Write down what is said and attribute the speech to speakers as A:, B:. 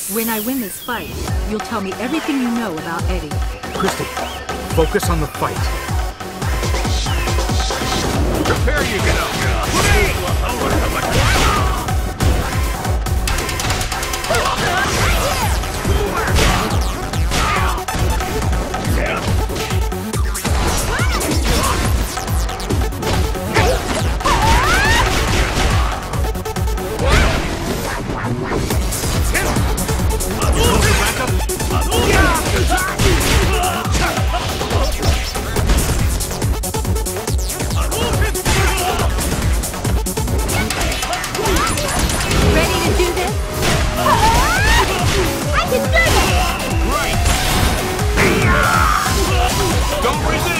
A: When I win this fight, you'll tell me everything you know about Eddie.
B: Christie, focus on the fight.
C: Prepare you, get up! Don't resist!